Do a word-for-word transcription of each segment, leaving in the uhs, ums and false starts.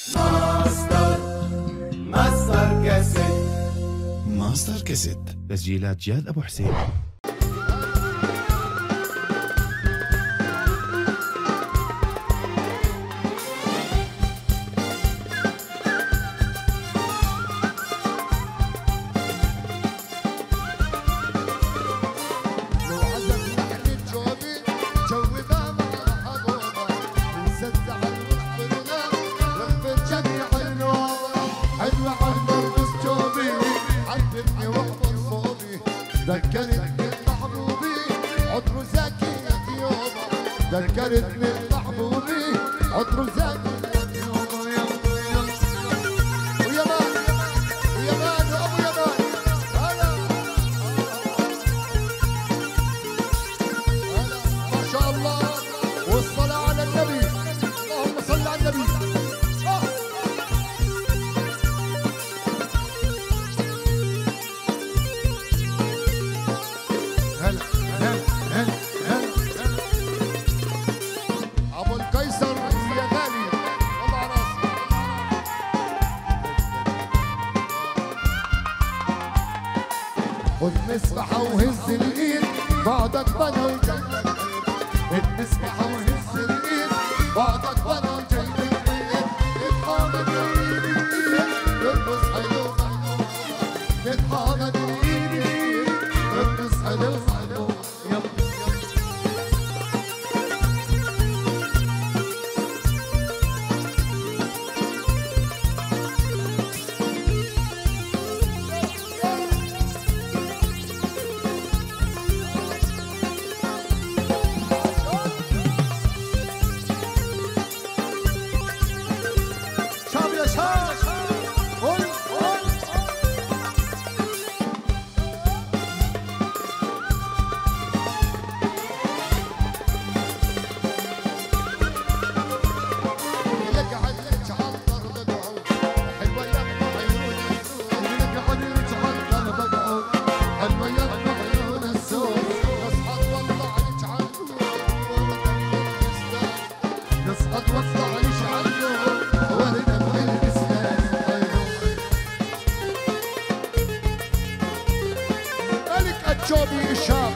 ماستر ماستر كاسيت. ماستر كاسيت، تسجيلات جاد أبو حسين. ذكرتني بمحبوبي عطر زكي يوما، ذكرتني بمحبوبي عطر زكي يوما. ويمان ويمان وابو يمان هلا هلا ما شاء الله، والصلاة على النبي، اللهم صل على النبي. خد مسبحة وهز الايد بعدك بنا وجايبك، خد مسبحة وهز الايد بعدك بنا وجايبك، اتحاضن ايدي ارقص حلو محلوة، اتحاضن ايدي ارقص حلو محلوة. جوبي الشام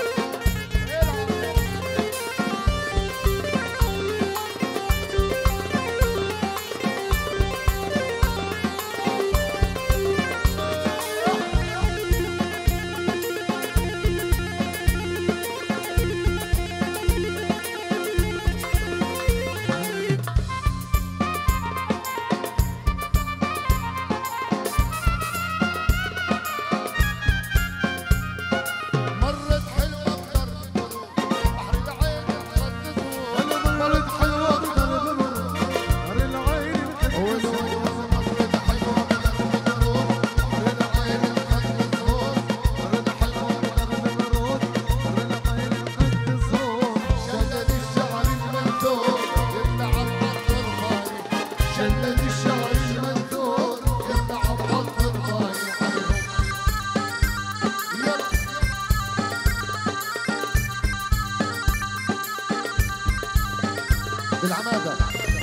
بالعمادة.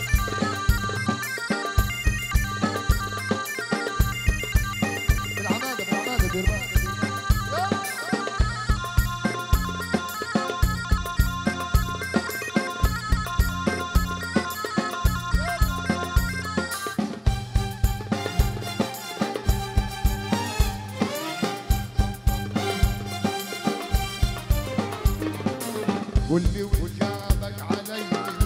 بالعمادة بالعمادة دير بالك. واللي وجابك علي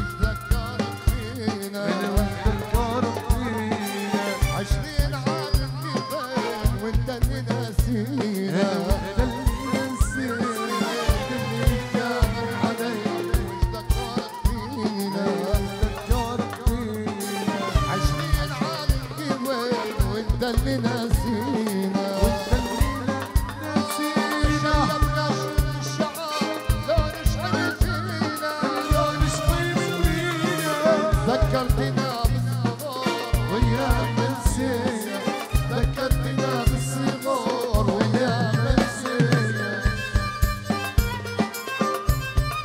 عشرين عام كيفين وانت اللي ناسينا، انت اللي ناسينا، اللي جابك علي وش ذكرك فينا، ذكرك فينا. عشرين عام كيفين وانت اللي ناسينا، وانت اللي ناسينا. شلبنا الشعار لون شعر فينا، لون شعر فينا. ذكرتنا ويا منسية، ذكرتنا بالصغار ويا منسية.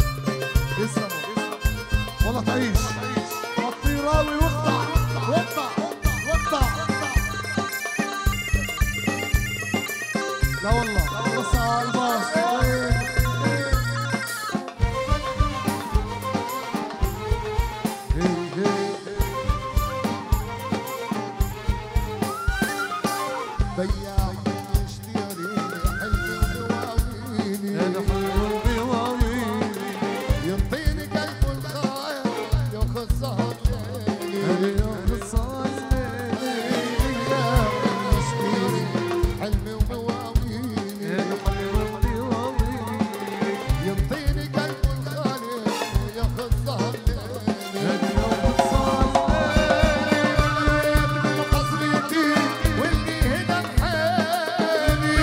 اسمع والله تعيش الطيراوي واقطع واقطع السهر ليلي اليوم السهر ليلي حلمي ومواويلي حلمي ومواويلي ينطيني قلبه الغالي وياخذ سهر ليلي اليوم السهر ليلي من قصريتي واللي هنا بحالي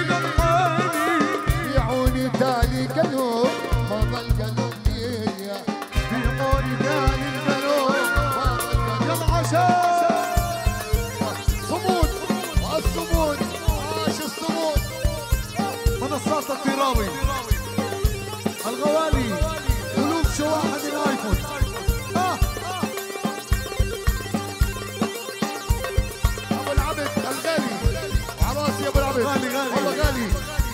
يعوني تالي قلوب ما ظل قلوب ليا في قولي داني القلوب ما ظل قلوب يلا عشان صمود والصمود عاش الصمود منصات التراوي الغوالي قلوب شواحد الايفون آه. ابو العبد الغالي وعراسي ابو العبد غالي غالي. والله غالي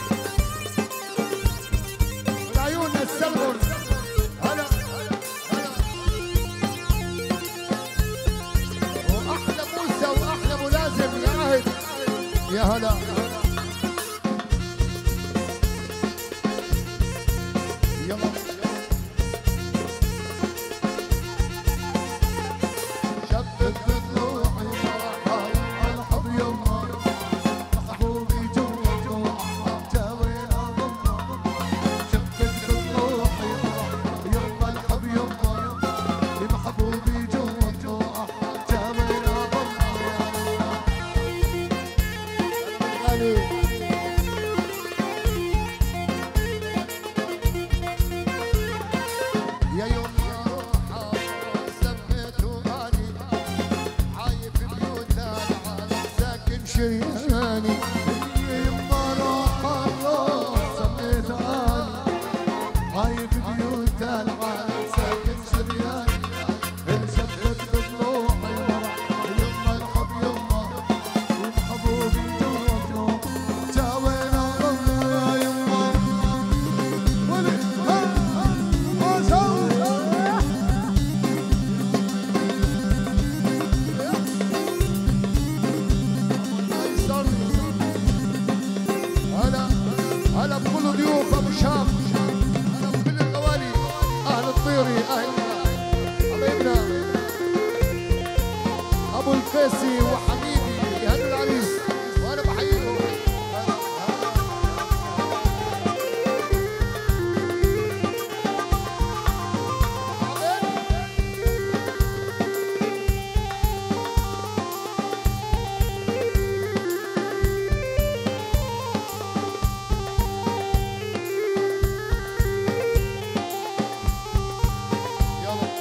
والعيون السمر هلا هلا واحلى موسى واحلى ملازم يا عهد يا هلا يلا شبت ضلوعي فرحان الحب يما محبوبي جوا جوا جاوي اضمه شفت روحي يما الحب يما محبوبي جوا جوا جاوي اضمه غالي يا يوم روحه سميته غالي عايب بيوت العالم ساكن شرياني يما روح الله سميت غالي عايب بيوت العالم ساكن شريان انشفت بضلوعي ورح يما الحب يما ومحبوبي جوا جوا جاوينا ضمه يا يما ولد ها ما سوى ايسر هلا هلا بكل ضيوف ابو شام هلا بكل الغوالي اهل الطيري اهل حبيبنا ابو القيسي وحبيبي يهنوا العريس وانا بحييكم يلا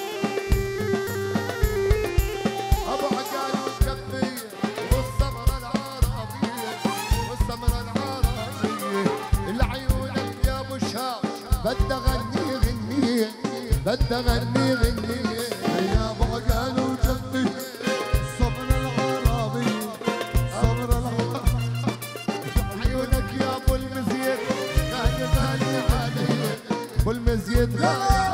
ابو عقال والكفيه والسمره العربيه والسمره العربيه العيون يا ابو شام بدي اغني غنيه بدي اغني غنيه يا ابو عقال وجنبي صبر العربي صبر العربي عيونك يا ابو المزيد غالي غالي علي ابو المزيد غالي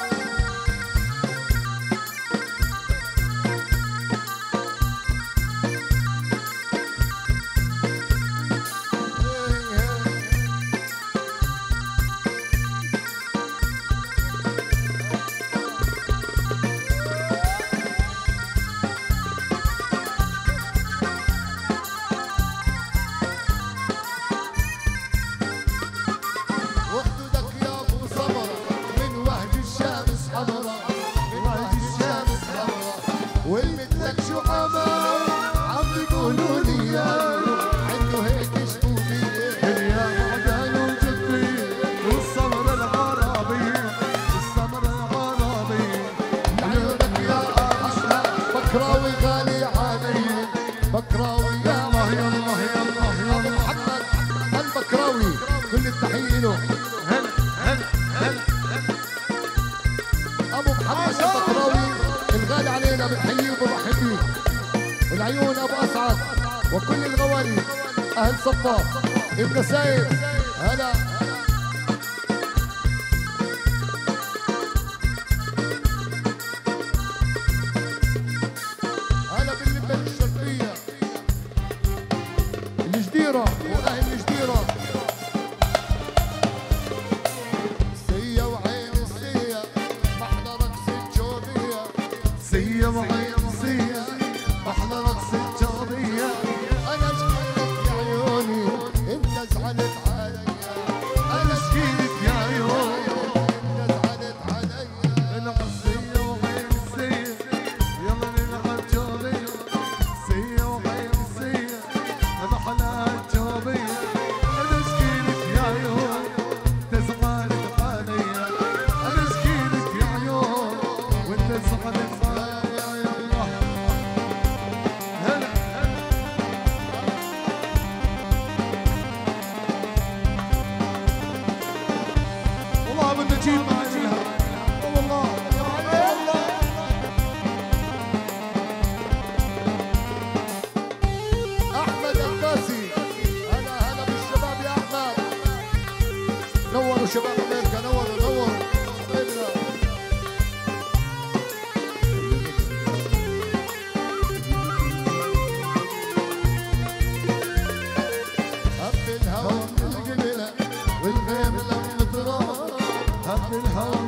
وخدودك يا ابو صبره من وهج الشمس حمرا من وهج الشمس حمرا والمثلك شو عمل عم بيقولوا لي يا عنده هيك شطوبيه يا عقال وجنبي والصبر العربي الصبر العربي عيونك يا احلى بكراوي غالي علي بكراوي يا يلا يلا يلا ابو يلا محمد البكراوي كل التحيه له هلا هلا هلا ابو محمد البكراوي الغالي علينا بنحييه وبنرحب فيه العيون ابو اسعد وكل الغوالي اهل صفا ابن سايب هلا هلا باللبنه الشرقيه الجديره واهل الجديره سيا وعين السيا محضرك ست شوبيه سية وعين سية أحلى رقص الجارية أنا اشكيلك يا عيوني أنت زعلت عليا أنا اشكيلك يا عيوني أنت زعلت عليا نلعب سية وعين سية يلا نلعب جارية سية وعين سية أحلى الجارية أنا اشكيلك يا عيوني أنت زعلت عليا أنا اشكيلك يا عيوني وأنت زعلت نجيب معانا والله والله احمد عباسي هلا هلا بالشباب يا احمد نوروا شباب امريكا نوروا نوروا هب الهوى من الجبلة والغيم لم تراه هب الهوى